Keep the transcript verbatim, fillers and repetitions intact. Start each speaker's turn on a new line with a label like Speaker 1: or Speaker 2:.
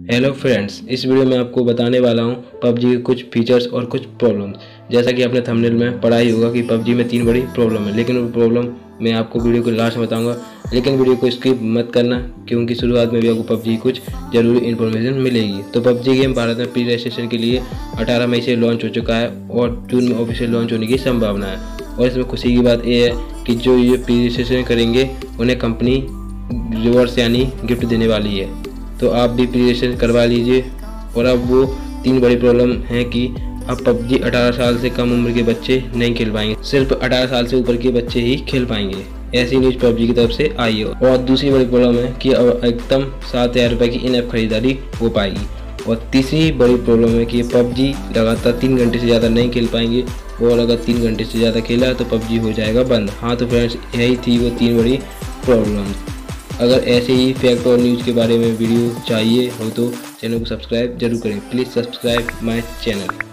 Speaker 1: Hello friends, इस video में आपको बताने वाला हूं पबजी के कुछ फीचर्स और कुछ प्रॉब्लम्स। जैसा कि आपने थंबनेल में पढ़ा ही होगा कि पबजी में तीन बड़ी प्रॉब्लम है, लेकिन वो प्रॉब्लम मैं आपको वीडियो को लास्ट में बताऊंगा। लेकिन वीडियो को स्किप मत करना, क्योंकि शुरुआत में भी आपको पबजी कुछ ज़रूरी इन्फॉर्मेशन मिलेगी। तो पबजी गेम भारत में प्री रजिस्ट्रेशन के लिए अठारह मई से लॉन्च हो चुका है और जून में ऑफिशियल लॉन्च होने की संभावना है। और इसमें खुशी की बात यह है कि जो ये प्री रजिस्ट्रेशन करेंगे उन्हें कंपनी रिवॉर्ड्स यानी गिफ्ट देने वाली है। तो आप भी प्री रजिस्ट्रेशन करवा लीजिए। और अब वो तीन बड़ी प्रॉब्लम है कि अब पबजी अठारह साल से कम उम्र के बच्चे नहीं खेल पाएंगे, सिर्फ अठारह साल से ऊपर के बच्चे ही खेल पाएंगे। ऐसी न्यूज़ पबजी की तरफ से आई है। और दूसरी बड़ी प्रॉब्लम है कि अब एकदम सात हज़ार रुपये की इन ऐप खरीदारी हो पाएगी। और तीसरी बड़ी प्रॉब्लम है कि पबजी लगातार तीन घंटे से ज़्यादा नहीं खेल पाएंगे, और अगर तीन घंटे से ज़्यादा खेला तो पबजी हो जाएगा बंद। हाँ तो फ्रेंड्स, यही थी वो तीन बड़ी प्रॉब्लम। अगर ऐसे ही फैक्ट और न्यूज़ के बारे में वीडियो चाहिए हो तो चैनल को सब्सक्राइब जरूर करें। Please subscribe my channel.